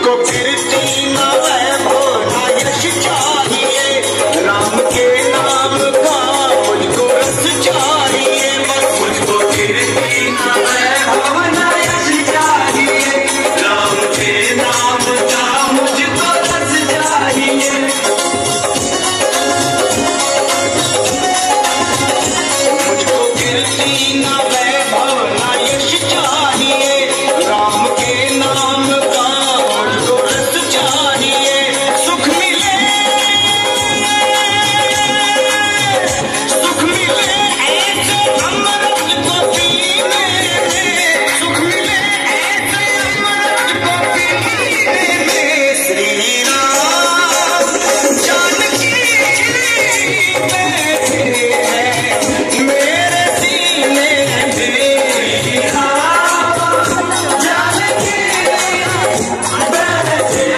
मुझको कीर्ति न वैभव न यश चाहिए, राम के नाम का मुझको रस चाहिए। मुझको कीर्ति न वैभव न यश चाहिए, राम के नाम का मुझको रस चाहिए। मुझको कीर्ति न वैभव न यश चाहिए, राम के नाम का मुझको रस चाहिए। सुख मिले ऐसे अमृत को पीने में, सुख मिले ऐसे अमृत को पीने में। श्री राम जानकी बैठे हैं मेरे सीने में। श्री राम जानकी बैठे